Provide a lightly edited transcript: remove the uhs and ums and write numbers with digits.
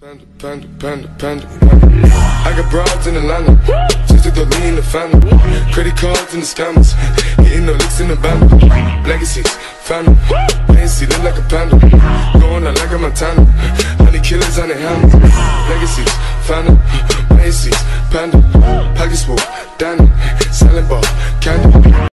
Panda, panda, panda, panda, panda. I got broads in Atlanta, just took the lean in the family. Credit cards and the scammers, hitting no licks in the band. Legacies, phantom, fancy, look like a panda. Going out like a Montana, honey killers on the helmet. Legacies, phantom, fancy, panda. Pockets full, Danny, silent ball, candy.